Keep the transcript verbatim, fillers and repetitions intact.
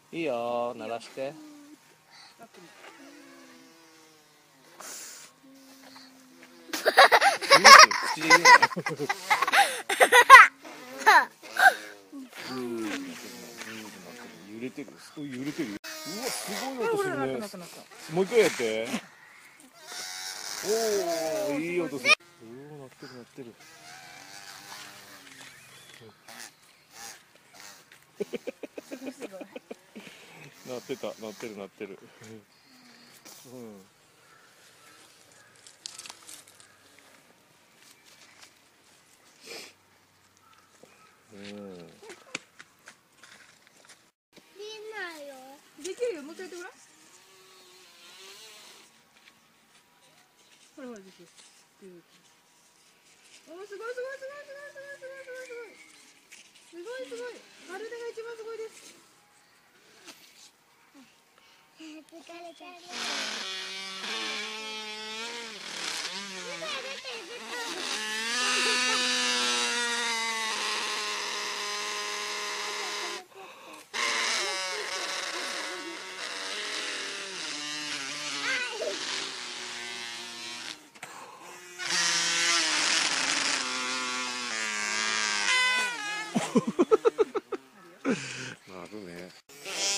いいよ、鳴らして。口で言うな。揺れてる、すごい揺れてる。うわ、すごい音するね。もう一回やって。おお、いい音する。うお、鳴ってる鳴ってる。鳴ってた、鳴ってる鳴ってる。うん。うん。 できるよ、もう一回やってごらん。ほらほら、できる。おー、すごいすごいすごいすごいすごいすごいすごいすごいすごいすごい。カルテが一番すごいです。疲れちゃう。 なるね。